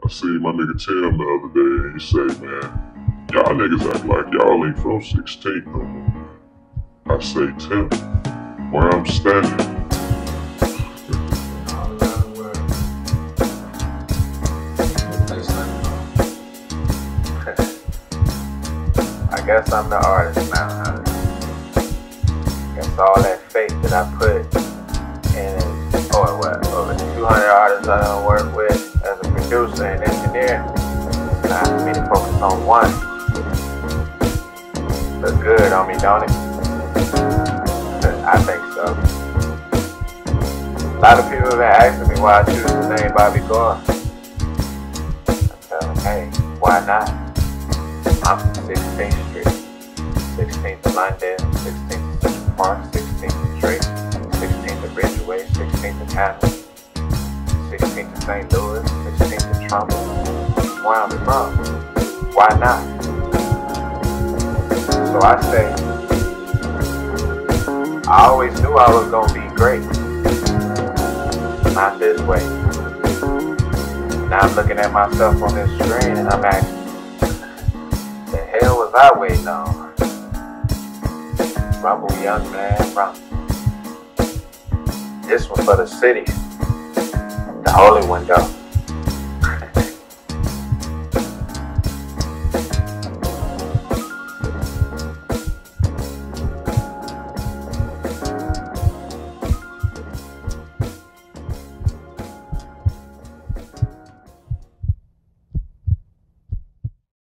seen my nigga Tim the other day, and he say, man, y'all niggas act like y'all ain't from 16 no more. I say, Tim, where I'm standing. I guess I'm the artist now, huh? Guess all that faith that I put in, over 200 artists I done work with as a producer and engineer, it's time for me to focus on one. Look good on me, don't it? I think so. A lot of people have been asking me why I choose the name Bobby Gore. I tell them, hey, why not? I'm from 16th Street, 16th to London, 16th to Central Park, 16th to Drake, 16th to Ridgeway, 16th to Canada, 16th to St. Louis, 16th to Trump. Where I'm from, why not? So I say, I always knew I was gonna be great. Not this way. Now I'm looking at myself on this screen and I'm asking, the hell was I waiting on? Rumble, young man, rumble. This one for the city, the holy one though.